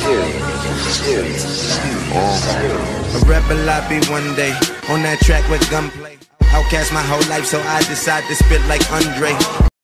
A rebel I'll be one day, on that track with gunplay. Outcast my whole life, so I decide to spit like Andre.